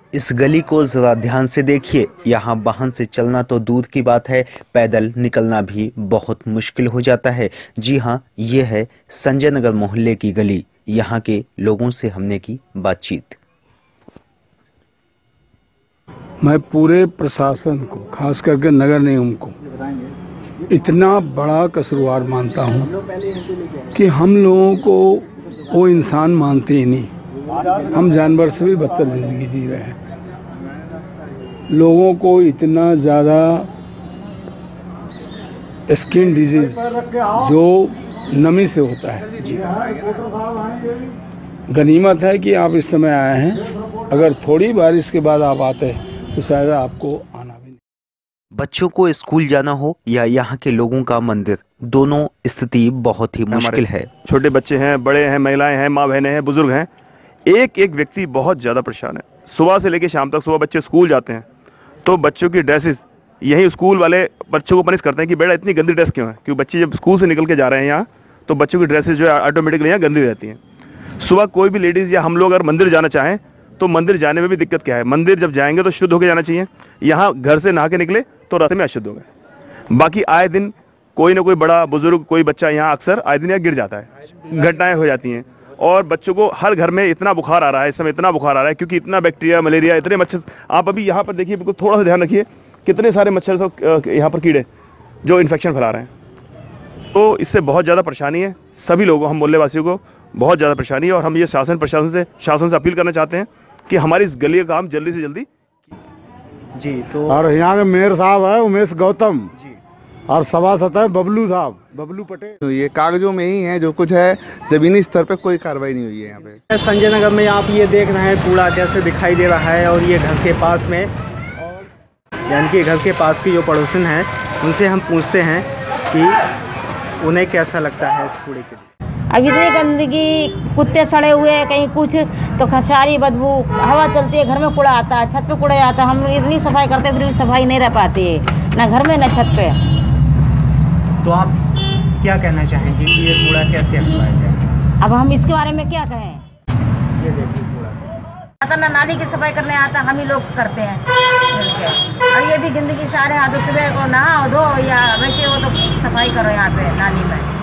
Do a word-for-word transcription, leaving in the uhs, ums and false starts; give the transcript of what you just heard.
इस गली को जरा ध्यान से देखिए। यहाँ वाहन से चलना तो दूर की बात है, पैदल निकलना भी बहुत मुश्किल हो जाता है। जी हाँ, ये है संजय नगर मोहल्ले की गली। यहाँ के लोगों से हमने की बातचीत। मैं पूरे प्रशासन को, खास करके नगर निगम को, इतना बड़ा कसूरवार मानता हूँ कि हम लोगों को वो इंसान मानते ही नहीं। हम जानवर से भी बदतर जिंदगी जी रहे हैं। लोगों को इतना ज़्यादा स्किन डिजीज जो नमी से होता है, गनीमत है कि आप इस समय आए हैं। अगर थोड़ी बारिश के बाद आप आते तो शायद आपको आना भी नहीं। बच्चों को स्कूल जाना हो या यहाँ के लोगों का मंदिर, दोनों स्थिति बहुत ही मुश्किल है। छोटे बच्चे हैं, बड़े हैं, महिलाएं हैं, माँ बहनें हैं, बुजुर्ग हैं। एक एक व्यक्ति बहुत ज़्यादा परेशान है। सुबह से लेकर शाम तक, सुबह बच्चे स्कूल जाते हैं तो बच्चों की ड्रेसेस, यही स्कूल वाले बच्चों को पनिश करते हैं कि बेटा इतनी गंदी ड्रेस क्यों है, क्योंकि बच्चे जब स्कूल से निकल के जा रहे हैं यहाँ तो बच्चों की ड्रेसेस जो है ऑटोमेटिकली यहाँ गंदी रहती हैं। सुबह कोई भी लेडीज़ या हम लोग अगर मंदिर जाना चाहें तो मंदिर जाने में भी दिक्कत क्या है, मंदिर जब जाएंगे तो शुद्ध होकर जाना चाहिए। यहाँ घर से नहा के निकले तो रास्ते में अशुद्ध हो गए। बाकी आए दिन कोई ना कोई बड़ा बुजुर्ग, कोई बच्चा यहाँ अक्सर आए दिन यहाँ गिर जाता है, घटनाएं हो जाती हैं। और बच्चों को हर घर में इतना बुखार आ रहा है, इस समय इतना बुखार आ रहा है क्योंकि इतना बैक्टीरिया, मलेरिया, इतने मच्छर। आप अभी यहाँ पर देखिए, बिल्कुल थोड़ा सा ध्यान रखिए, कितने सारे मच्छर सब यहाँ पर कीड़े जो इन्फेक्शन फैला रहे हैं। तो इससे बहुत ज़्यादा परेशानी है सभी लोगों, हम मोहल्ले वासियों को बहुत ज़्यादा परेशानी है। और हम ये शासन प्रशासन से शासन से अपील करना चाहते हैं कि हमारी इस गली का काम जल्दी से जल्दी जी। तो और यहाँ के मेयर साहब है उमेश गौतम जी, और सभासद है बबलू साहब, बबलू पटेल। तो ये कागजों में ही है जो कुछ है, जमीनी स्तर पे कोई कार्रवाई नहीं हुई है यहाँ पे। संजय नगर में आप ये देख रहे हैं कूड़ा कैसे दिखाई दे रहा है, और ये घर के पास में, और यानी कि घर के पास की जो पड़ोसन हैं उनसे हम पूछते हैं कि उन्हें कैसा लगता है इस कूड़े के लिए। अब इतनी गंदगी, कुत्ते सड़े हुए हैं, कहीं कुछ तो खचारी बदबू, हवा चलती है, घर में कूड़ा आता है, छत पे कूड़ा आता है। हम लोग इतनी सफाई करते हैं फिर भी सफाई नहीं रह पाती है, ना घर में ना छत पे। तो आप क्या कहना चाहेंगे कि ये कूड़ा कैसे हटवाया जाए? अब हम इसके बारे में क्या कहें? ये देखिए कूड़ा आता ना, नाली की सफाई करने आता हम ही लोग करते हैं मिलके। और ये भी गंदगी सारे हाथों, सुबह को नहाओ धो या वैसे वो तो सफाई करो यहाँ पे नाली में।